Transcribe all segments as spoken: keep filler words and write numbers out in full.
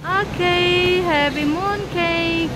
Oke, happy mooncake.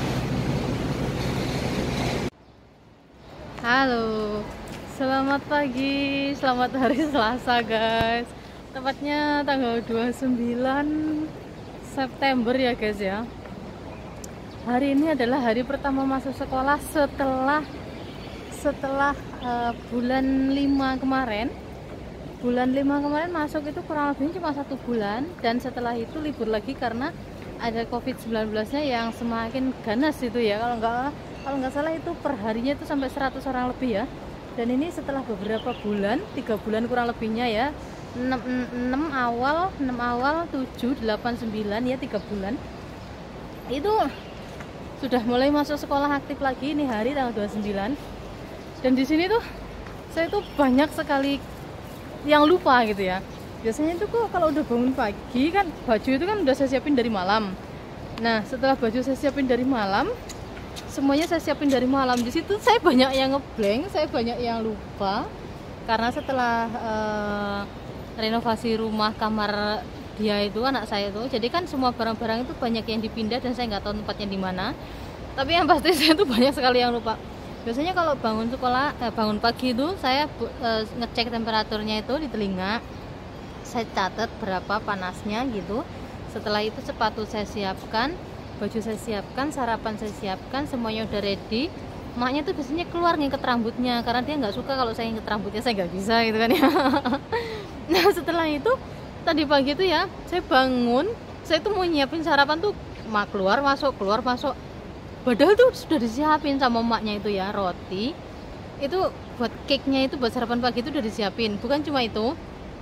Halo, selamat pagi, selamat hari Selasa guys. Tepatnya tanggal dua puluh sembilan September ya guys ya. Hari ini adalah hari pertama masuk sekolah setelah setelah uh, bulan lima kemarin. Bulan lima kemarin masuk itu kurang lebih cuma satu bulan, dan setelah itu libur lagi karena ada covid sembilan belas nya yang semakin ganas itu ya. Kalau nggak kalau nggak salah itu perharinya itu sampai seratus orang lebih ya. Dan ini setelah beberapa bulan, tiga bulan kurang lebihnya ya, enam awal enam awal tujuh delapan sembilan ya, tiga bulan itu sudah mulai masuk sekolah aktif lagi. Ini hari tanggal dua puluh sembilan, dan di sini tuh saya tuh banyak sekali yang lupa gitu ya. Biasanya itu kok kalau udah bangun pagi kan, baju itu kan udah saya siapin dari malam. Nah setelah baju saya siapin dari malam, semuanya saya siapin dari malam. Di situ saya banyak yang ngeblank, saya banyak yang lupa karena setelah uh, renovasi rumah kamar dia itu, anak saya itu, jadi kan semua barang-barang itu banyak yang dipindah dan saya nggak tahu tempatnya di mana. Tapi yang pasti saya tuh banyak sekali yang lupa. Biasanya kalau bangun sekolah, eh, bangun pagi itu saya eh, ngecek temperaturnya itu di telinga, saya catat berapa panasnya gitu. Setelah itu sepatu saya siapkan, baju saya siapkan, sarapan saya siapkan, semuanya udah ready. Maknya tuh biasanya keluar ngiket rambutnya karena dia nggak suka kalau saya ngiket rambutnya, saya nggak bisa gitu kan ya. Nah setelah itu tadi pagi itu ya, saya bangun, saya tuh mau nyiapin sarapan tuh, mak keluar masuk keluar masuk. Padahal tuh sudah disiapin sama emaknya itu ya, roti itu buat cake-nya itu buat sarapan pagi itu udah disiapin. Bukan cuma itu,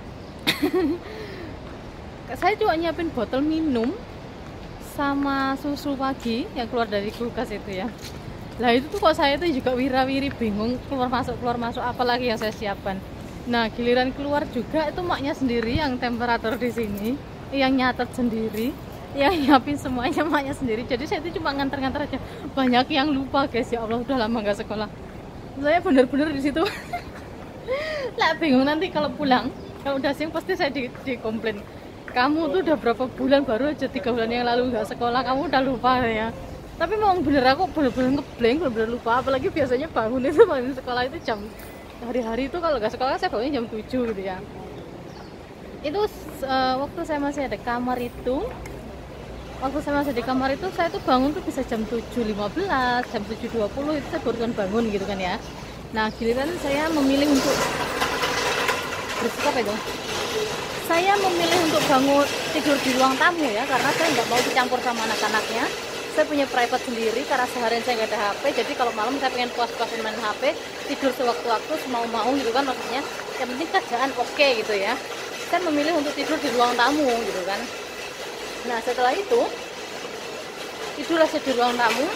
saya juga nyiapin botol minum sama susu pagi yang keluar dari kulkas itu ya. Lah itu tuh kok saya tuh juga wira-wiri bingung, keluar masuk keluar masuk apalagi yang saya siapkan. Nah giliran keluar juga itu maknya sendiri yang temperatur di sini, yang nyatet sendiri, yang nyiapin semuanya maknya sendiri. Jadi saya itu cuma nganter-nganter aja. Banyak yang lupa guys, ya Allah udah lama nggak sekolah. Saya bener-bener di situ. Lah bingung nanti kalau pulang, kalau udah siang pasti saya di, di komplain. Kamu tuh udah berapa bulan, baru aja tiga bulan yang lalu nggak sekolah, kamu udah lupa ya. Tapi memang bener aku bener-bener ngeblank, bener-bener lupa. Apalagi biasanya bangun itu bangun sekolah itu jam, hari-hari itu kalau nggak sekolah saya bangunnya jam tujuh gitu ya. Itu uh, waktu saya masih ada kamar itu, waktu saya masih di kamar itu saya tuh bangun tuh bisa jam tujuh lima belas, jam tujuh dua puluh itu saya baru bangun gitu kan ya. Nah giliran saya memilih untuk bersikap itu, saya memilih untuk bangun tidur di ruang tamu ya, karena saya nggak mau dicampur sama anak-anaknya. Saya punya private sendiri karena seharian saya nggak ada H P, jadi kalau malam saya pengen puas-puasin main H P, tidur sewaktu-waktu semau-mau gitu kan, maksudnya yang penting kerjaan oke okay, gitu ya. Saya memilih untuk tidur di ruang tamu gitu kan. Nah setelah itu tidurlah saya di ruang tamu.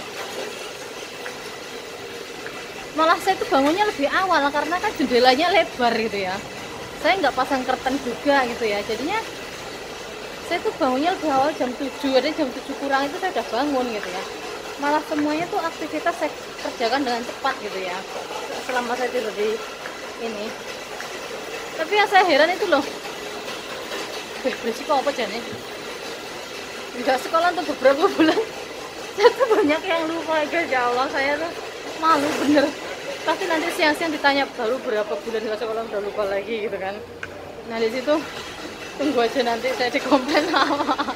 Malah saya tuh bangunnya lebih awal karena kan jendelanya lebar gitu ya. Saya nggak pasang curtain juga gitu ya. Jadinya saya tuh bangunnya lebih awal jam tujuh, ada jam tujuh kurang itu saya udah bangun gitu ya. Malah semuanya tuh aktivitas saya kerjakan dengan cepat gitu ya selama saya tidur di ini. Tapi yang saya heran itu loh, eh, berisiko apa aja nih? Nggak sekolah untuk beberapa bulan, saya tuh banyak yang lupa guys, ya Allah saya tuh malu bener. Pasti nanti siang-siang ditanya baru berapa bulan nggak sekolah udah lupa lagi gitu kan. Nah di situ tunggu aja nanti saya dikomplain sama.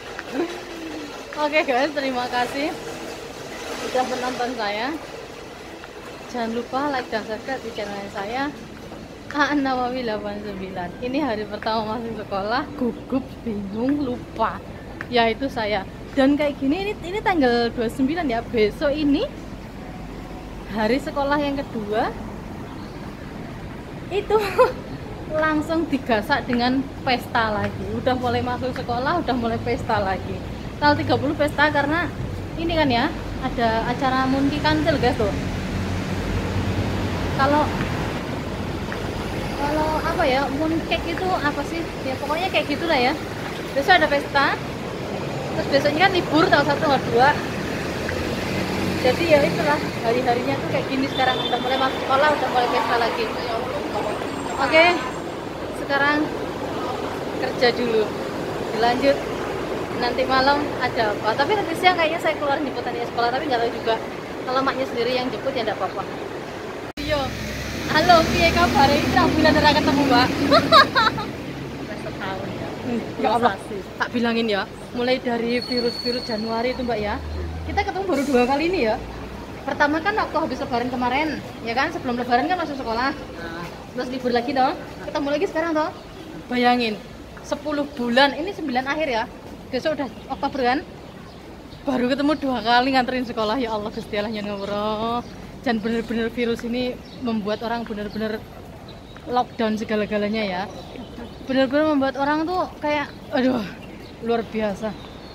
Oke guys, terima kasih sudah menonton saya. Jangan lupa like dan subscribe di channel saya Aan Nawawi delapan puluh sembilan. Ini hari pertama masuk sekolah, gugup, bingung, lupa. Ya itu saya. Dan kayak gini, ini, ini tanggal dua puluh sembilan ya. Besok ini hari sekolah yang kedua. Itu langsung digasak dengan pesta lagi. Udah mulai masuk sekolah, udah mulai pesta lagi. Tanggal tiga puluh pesta karena ini kan ya, ada acara Munti Kancil guys tuh. Kalau kalau apa ya, mooncake itu apa sih? Ya pokoknya kayak gitulah ya. Besok ada pesta. Terus besoknya kan libur tanggal satu tanggal dua. Jadi ya itulah hari-harinya tuh kayak gini sekarang, udah mulai masuk sekolah, udah mulai pesta lagi. Oke, sekarang kerja dulu, dilanjut nanti malam ada apa. Tapi nanti siang kayaknya saya keluar jemputan di sekolah, tapi nggak tahu juga. Kalau maknya sendiri yang jemput ya nggak apa-apa. Yo, halo, piye kabar? Ini aku bilang ada ketemu mbak. Setahun ya. Ya Allah, tak bilangin ya. Mulai dari virus-virus Januari itu mbak ya, kita ketemu baru dua kali ini ya. Pertama kan waktu habis lebaran kemarin, ya kan, sebelum lebaran kan masuk sekolah. Terus libur lagi dong, ketemu lagi sekarang toh. Bayangin, sepuluh bulan, ini sembilan akhir ya. Besok udah Oktober kan. Baru ketemu dua kali nganterin sekolah, ya Allah Gusti Allah yang ngawur. Dan bener-bener virus ini membuat orang bener-bener lockdown segala-galanya ya. Bener-bener membuat orang tuh kayak aduh, luar biasa.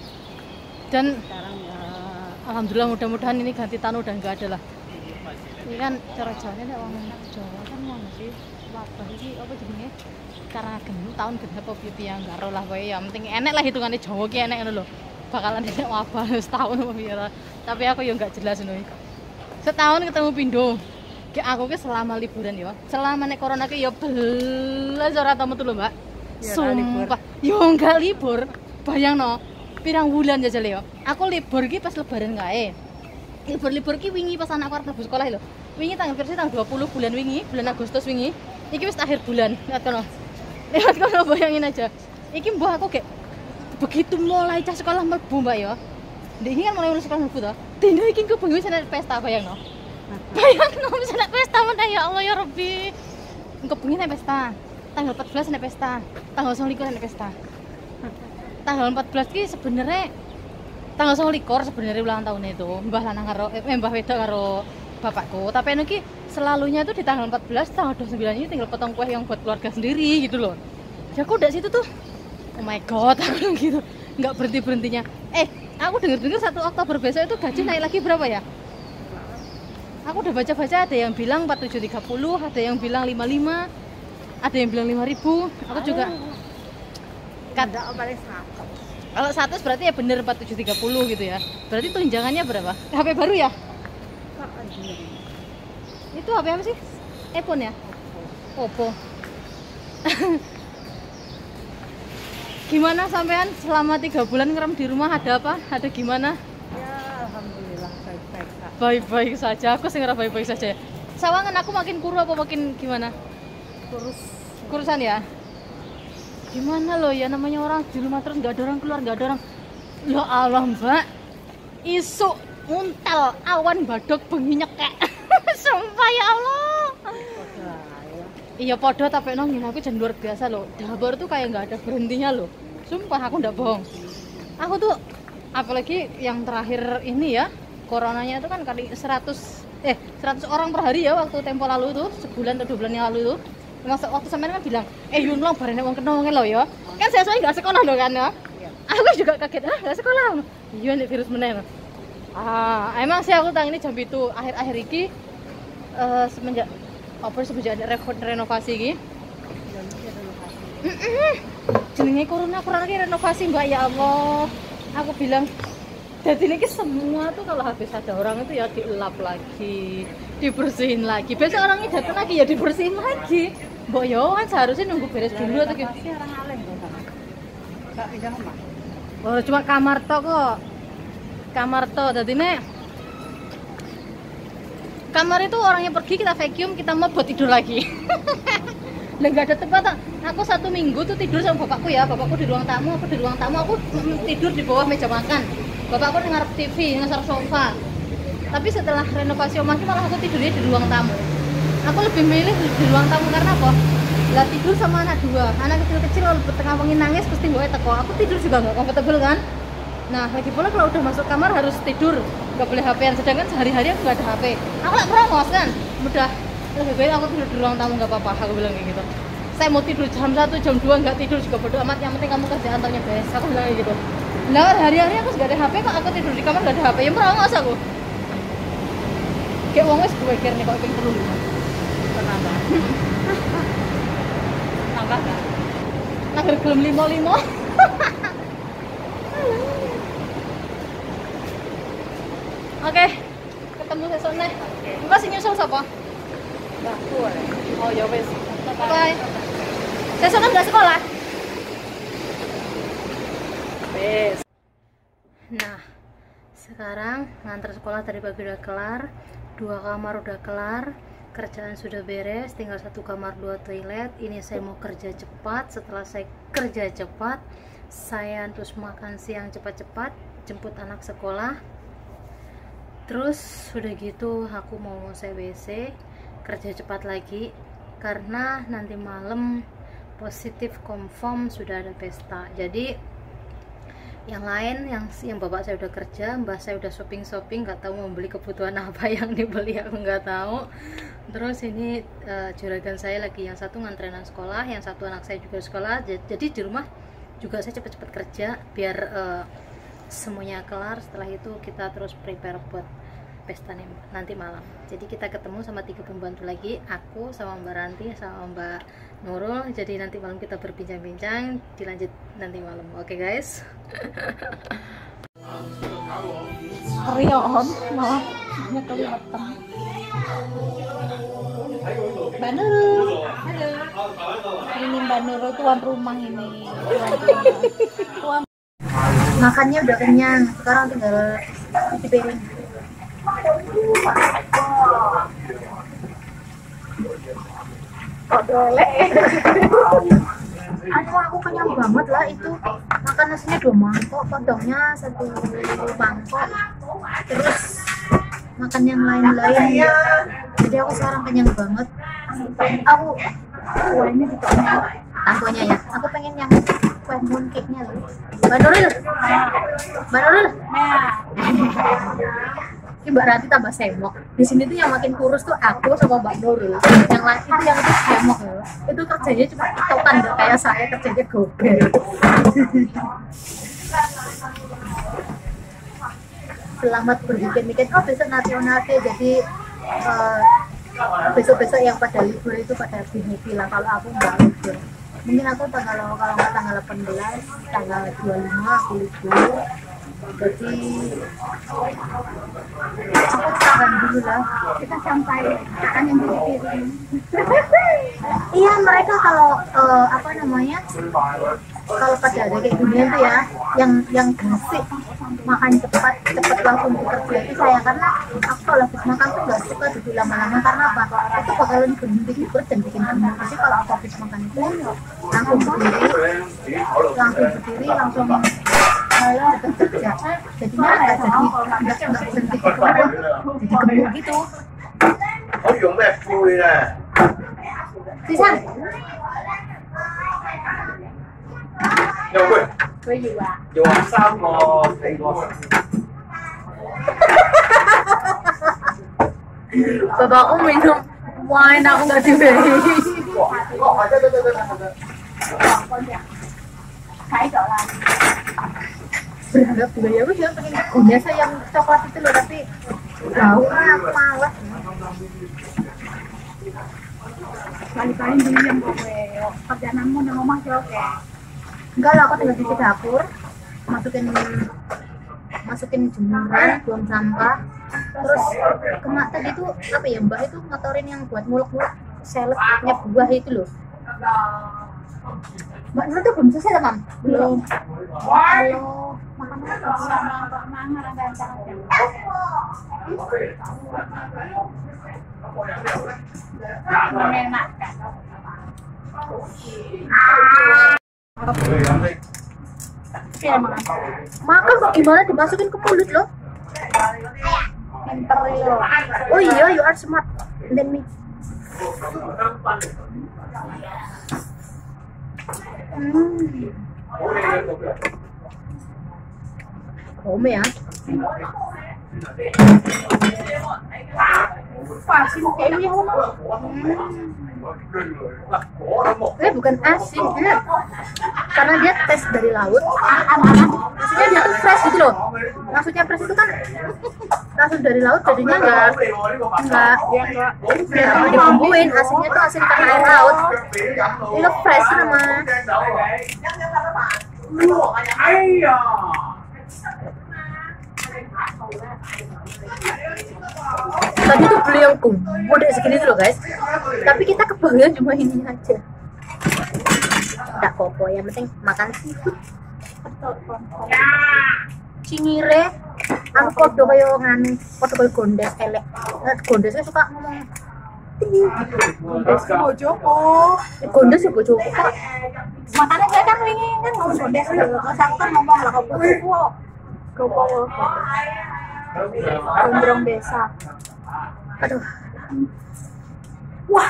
Dan Sekarang ya alhamdulillah mudah-mudahan ini ganti tahun udah nggak ada lah. Ini kan cara jalannya nek wong Jawa kan ngono sih. Wabah iki apa jenenge? Karena genep tahun genep apa piye ya enggak lah kowe ya penting enek lah hitungane Jawa ki enek ngono lho. Bakalan enek wabah setahun apa piye lah. Tapi aku ya enggak jelas ngono. Setahun ketemu pindho. Ki aku ki selama liburan ya. Selama nek corona ki ya belas ora tau metu lho, Mbak. Ya, Sumpah, yo enggak libur. Bayangno, pirang bulan jajal ya. Aku libur ki pas lebaran kae. Libur-libur ki wingi pas anakku arep mlebu sekolah lho. Wingi tanggal versi tanggal dua puluh bulan wingi, bulan Agustus wingi. Iki wis akhir bulan, lihat kono. Lihat kono bayangin aja. Iki mbah aku kayak begitu mulai cah sekolah mlebu Mbak ya. Ndek iki kan mulai mulai sekolah mlebu to. Dino iki ku bengi wis ana pesta bayangno. Bayangno wis ana pesta meneh ya Allah ya Rabbi. Engko bengi ana pesta. Tanggal empat belas ana pesta. Tanggal sembilan belas ana pesta. Tanggal empat belas ki sebenarnya tanggal sembilan belas sebenarnya ulang tahun itu mbah lanang karo eh, mbah wedok karo bapakku, tapi anu ki selalunya tuh di tanggal empat belas, tanggal dua puluh sembilan ini tinggal potong kue yang buat keluarga sendiri gitu loh. Ya aku udah situ tuh, oh my god, aku gitu nggak berhenti berhentinya. Eh aku dengar dengar satu Oktober besok itu gaji naik lagi berapa ya? Aku udah baca baca ada yang bilang empat tujuh tiga puluh, ada yang bilang lima puluh lima, ada yang bilang lima ribu. Aku juga kada paling satu. kalau seratus berarti ya bener empat tujuh tiga puluh gitu ya. Berarti tunjangannya berapa? H P baru ya? Itu H P apa sih? iPhone ya? Oppo. Gimana sampean selama tiga bulan ngerem di rumah, ada apa? Ada gimana? Ya alhamdulillah baik-baik Kak. Baik-baik saja. Aku sih ngerasa baik-baik saja. Sawangan aku makin kuru apa makin gimana? Kurus. Kurusan ya? Gimana loh ya namanya orang di rumah terus nggak ada orang keluar, nggak ada orang. Ya Allah Mbak, isuk muntel awan badok bengi nyekek. Sumpah ya Allah. Iya podo tapi nongin aku jangan luar biasa loh. Dapur tuh kayak nggak ada berhentinya loh. Sumpah aku nggak bohong. Aku tuh apalagi yang terakhir ini ya, coronanya itu kan kali seratus eh seratus orang per hari ya waktu tempo lalu itu, sebulan atau dua bulan yang lalu itu. Masa waktu sampean kan bilang, "Eh Yun lo bareng wong kena wong lo ya." Kan saya soalnya enggak sekolah loh kan ya. Aku juga kaget, "Ah, enggak sekolah." Iya nih virus meneh. Ah, emang sih aku tang ini jam itu akhir-akhir iki uh, semenjak apa semenjak ada renovasi iki. Heeh. Jenenge corona corona ki renovasi Mbak ya Allah. Aku bilang jadi ini semua tuh kalau habis ada orang itu ya dielap lagi, dibersihin lagi. Besok orangnya datang lagi ya dibersihin lagi. Mbok yo kan seharusnya nunggu beres dulu atau gimana? Pasti orang alim kok. Enggak pindah rumah. Oh, cuma kamar to kok. Kamar to. Jadi nek kamar itu orangnya pergi kita vacuum, kita mau buat tidur lagi. Lah enggak ada tempat. Aku satu minggu tuh tidur sama bapakku ya. Bapakku di ruang tamu, aku di ruang tamu, aku tidur di bawah meja makan. Bapakku dengar T V, ngasar sofa. Tapi setelah renovasi rumah malah aku tidurnya di ruang tamu. Aku lebih milih di ruang tamu karena apa? Lah tidur sama anak dua, anak kecil-kecil kalau tengah wengi nangis pasti gue teko. Aku tidur juga nggak comfortable kan. Nah lagi pula kalau udah masuk kamar harus tidur, nggak boleh H P-an. Sedangkan sehari-hari aku nggak ada H P. Aku nggak merongos kan, mudah. Lebih baik aku tidur di ruang tamu nggak apa-apa. Aku bilang kayak gitu. Saya mau tidur jam satu, jam dua nggak tidur juga bodo amat. Yang penting kamu kerjaan tanya beres. Aku bilang kayak gitu. Nah hari-hari aku nggak ada H P kok aku tidur di kamar nggak ada H P. Ya merongos aku. Kayak wong wis gue kira nih kok pengen perlu. Kenapa? Tambah enggak? Nagar gelem limo-limo. Oke, ketemu sesuk neh. Engko sing nyusul sapa? Mbakku. Oh ya wis. Bye. Sesuk kan nggak sekolah? B beres. Nah, sekarang ngantar sekolah tadi pagi udah kelar, dua kamar udah kelar, kerjaan sudah beres, tinggal satu kamar dua toilet. Ini saya mau kerja cepat. Setelah saya kerja cepat, saya terus makan siang cepat-cepat, jemput anak sekolah. Terus udah gitu aku mau ngusai W C, kerja cepat lagi karena nanti malam positif confirm sudah ada pesta. Jadi yang lain, yang yang bapak saya udah kerja, mbah saya udah shopping shopping, nggak tahu mau beli kebutuhan apa yang dibeli, aku nggak tahu. Terus ini uh, juragan saya lagi, yang satu nganterin anak sekolah, yang satu anak saya juga sekolah. Jadi di rumah juga saya cepet-cepet kerja biar uh, semuanya kelar. Setelah itu kita terus prepare buat pesta nanti malam. Jadi kita ketemu sama tiga pembantu lagi, aku sama Mbak Ranti sama Mbak Nurul. Jadi nanti malam kita berbincang-bincang, dilanjut nanti malam. Oke okay, guys. Rion malah keliatan. Mbak Nurul, halo. Ini Mbak Nurul tuan rumah ini. Tuan rumah. Tuan. Makannya udah kenyang, sekarang tinggal cuci piring. Kok boleh? Aduh, aku kenyang banget lah itu. Makan nasinya dua mangkok, kodongnya satu mangkok, terus makan yang lain-lain. Jadi aku sekarang kenyang banget. Aku kuahnya juga tangkonya ya. Aku pengen yang kue mooncake-nya loh. Mbak Nurul, Mbak Nurul. Ini Mbak Ranti tambah semok. Di sini tuh yang makin kurus tuh aku sama Mbak Nurul. Yang lain itu yang itu semok loh. Itu kerjanya cuma tokan, gak kayak saya kerjanya gober. Selamat berbikin-bikin. Oh besok nasional deh, jadi uh, besok-besok yang pada libur itu pada happy lah. Kalau aku nggak libur. Mungkin aku tanggal kalau nggak tanggal delapan belas, tanggal dua puluh lima aku libur. Jadi aku tahan dulu lah, Kita sampai makan yang piring. iya mereka kalau uh, apa namanya, kalau pada ada kayak gini tuh ya, yang yang gasik makan cepat cepat langsung bekerja itu saya, karena aku kalau habis makan tuh nggak suka duduk lama-lama. Karena apa? Itu bakalan berhenti libur dan bikin gemuk. Jadi kalau aku habis makan itu langsung berdiri, langsung berdiri, langsung malah bekerja. Jadinya nggak jadi nggak nggak berhenti di kemarin, jadi gemuk gitu. Có dùng cái chui nè. Bisa? Dùng quên. Với gì ạ? Dùng sao ngò thì ngò. Bapakku minum wine, aku nggak diberi. Thấy rõ là Berharap juga ya, aku juga pengen biasa yang coklat itu loh, tapi baunya aku malas. kali-kali beli yang gue kerjaanmu udah ngomong sih oke. Enggak lah, aku tinggal cuci dapur, masukin masukin jemuran, buang sampah. Terus kena tadi tuh apa ya, Mbak itu ngotorin yang buat mulek-mulek saladnya buah itu loh. Mbak Nur tuh belum selesai kan, Mam? Belum. Halo, makan apa sama Pak Mangar ada acara. Enak kan? Iya, makan. Makan kok gimana dimasukin ke mulut loh? Pinter lo. Oh iya, you are smart. And then me. Hmm. Home ya. Pasin kayak yang mana? Eh bukan asin, eh. Karena dia tes dari laut. Maksudnya dia tuh fresh gitu loh. Maksudnya fresh itu kan langsung dari laut, jadinya enggak enggak enggak dibumbuin. Asinnya tuh asin karena air laut. Itu fresh nama. Tadi tuh beli yang gede segini tuh loh guys, tapi kita kebagian cuma ini aja. Nggak apa-apa, yang penting makan seafood. Cingire aku podo kaya nganu, podo kaya gondes elek. Gondesnya suka ngomong gondes bojoku. Gondes ya bojoku kok. Makanya saya kan wingi kan ngomong gondes lho. Aku kan ngomong lah kok bojoku kok. Gopo. Gondrong desa. Aduh. Wah.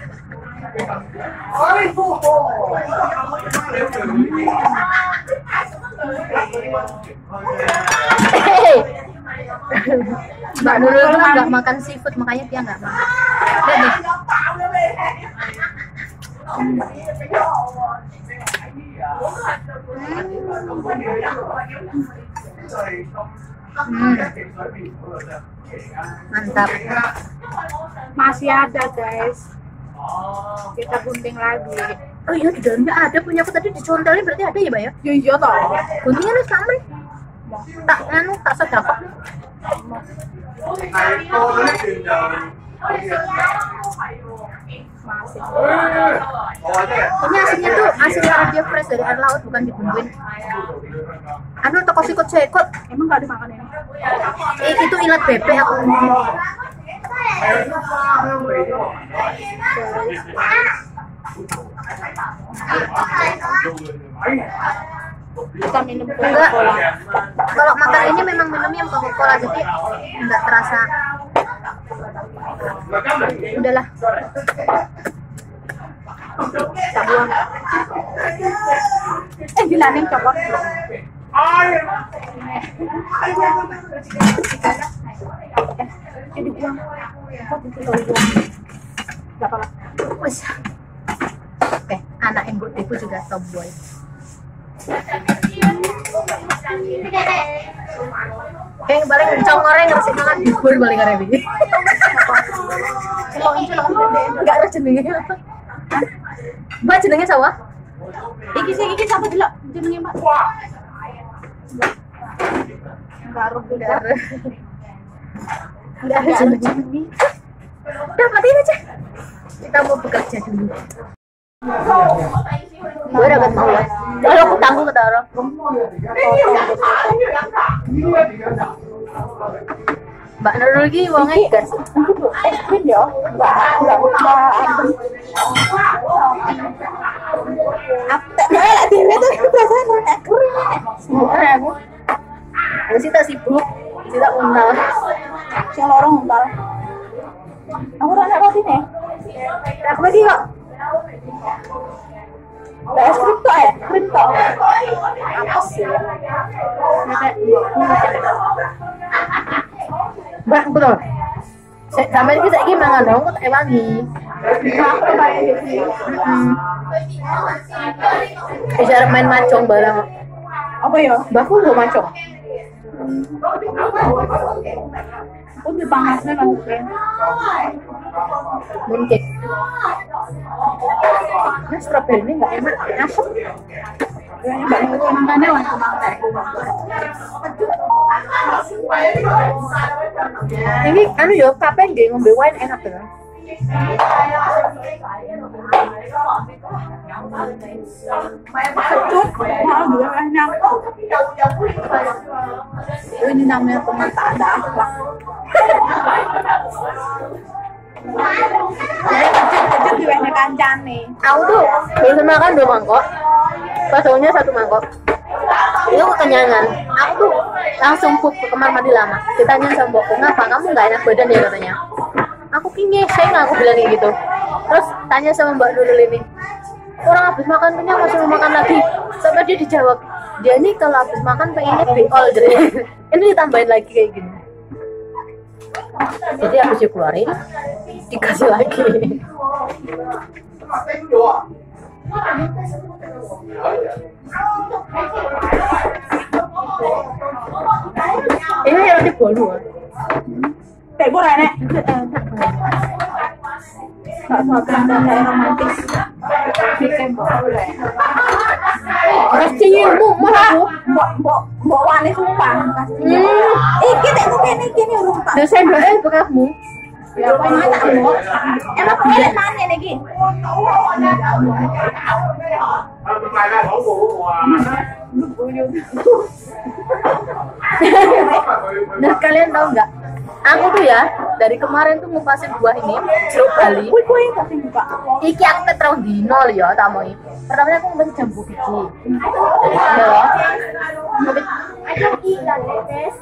Hey. Mbak Nurul kan nggak makan seafood, makanya dia nggak makan. Lihat nih. Hmm. Hmm. Mantap. Masih ada guys. Kita gunting lagi. Oh iya, di dalamnya ada, punya aku tadi dicontelin, berarti ada ya Mbak ya? Iya iya toh. Guntingnya lu sama. Tak anu, tak sedapet. Masih. Ini asinnya tuh asin karena dia fresh dari air laut, bukan dibumbuin. Anu toko sikut sekut, emang gak dimakan ini? Eh, itu ilat bebek aku. Kita minum Coca-Cola. Kalau makan ini memang minumnya Coca-Cola, jadi enggak terasa. Udahlah. Tak buang. Eh gila nih coklat. Eh, ini buang. Kok dibuang? Enggak apa-apa. Wes. Oke, anak ibu ibu juga tomboy. Eh, balik kencang goreng nggak sih makan bubur balik karena ini. Celok celok nggak ada jenenge. Mbak jenenge siapa? Iki sih iki siapa celok jenenge Mbak? Baru udah. Udah jenenge. Udah matiin aja. Kita mau bekerja dulu. Gue dapat mau ya. Kalau aku tangguh kata orang. Mbak Nurul lagi uangnya gas. Es krim ya? Mbak, mbak, mbak. Apa? Mbak, dia itu perasaan es krim. Semua aku. Aku sih tak sibuk, sih tak untal. Siang lorong untal. Aku rasa roti nih. Aku lagi kok. Mbak es krim tuh ya? Krim tuh? Apa sih? Mbak, betul. Sampai ini saya gimana dong? Kok tak wangi? Aku bayar di sini. Bisa main macong bareng. Apa ya? Mbakku mau macong. Aku di panasnya kan keren. Mungkin. Nah, strawberry ini nggak enak, asam. Kayaknya Mbak Nurul makannya waktu makan. Ini anu yo, kapan dia ngombe wine enak banget. Kecut, mau juga enak. Ini namanya teman tak ada akhlak. Jadi kecut-kecut di wehnya kancane. Aku tuh biasa makan dua mangkok, baksonya satu mangkok. Itu kekenyangan. Aku tuh langsung pup ke kamar mandi lama. Ditanya sama mbokku, ngapa kamu nggak enak badan ya katanya. Aku kini saya nggak aku bilang gitu. Terus tanya sama Mbak Nurul ini, orang habis makan kenyang masih mau makan lagi. Sampai dia dijawab, dia nih kalau habis makan pengennya be all jadi. Ini ditambahin lagi kayak gini. Jadi habis dikeluarin, dikasih lagi. Ini yang di bolu. Kayak gue enak. Gak suatu yang romantis. Bikin boleh. Kasih ilmu, mau aku. Mbok mbok mbok wani sumpah. Iki nek kene iki nih rumpah. Dosen dosen bekasmu. Ya apa yang tak mau? Emang pilih mana lagi? Nah kalian tahu nggak? Aku tuh ya dari kemarin tuh ngupasin buah ini jeruk Bali. Iki aku terus dino lho ya tak mau. Pertamanya aku ngupasin jambu biji. Ya loh. Ayo ikan tes.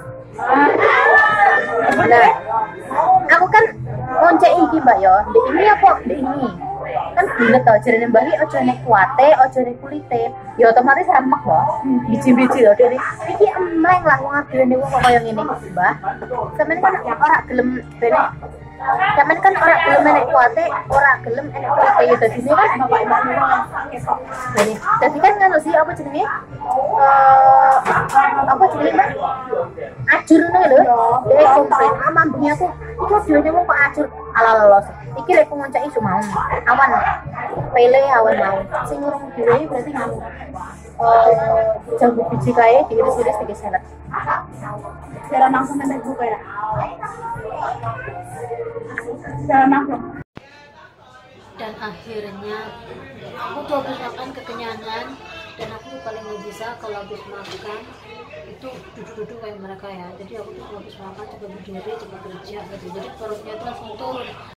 Nah, aku kan ngoncek iki mbak yo, di ini apa di ini kan bulet tau jarene mbak iki ojo nek kuate, ojo nek kulite, ya otomatis remek loh, biji-biji loh dari iki emleng lah wong adene wong kaya ngene iki mbah. Sampeyan kan ora gelem benek. Sampeyan kan ora gelem nek kuate, ora gelem nek kulite ya dadi kan bapak ibu ini. Dadi kan ngono sih apa jenenge? Eh apa jenenge mbak? Acur nih lho, dia komplain, ah mampunya aku, itu videonya mau kok acur, ala lolos, iki lek ngoncak isu mau, awan, pele awan mau, sing ngurung videonya berarti ngamu, jambu biji kaya diiris-iris tiga salad, cara langsung nanti buka ya, cara langsung. Dan akhirnya aku tuh habis makan kekenyangan dan aku tuh paling nggak bisa kalau habis makan itu duduk-duduk kayak mereka ya, jadi aku tuh habis makan coba berdiri coba kerja gitu, jadi perutnya tuh langsung turun.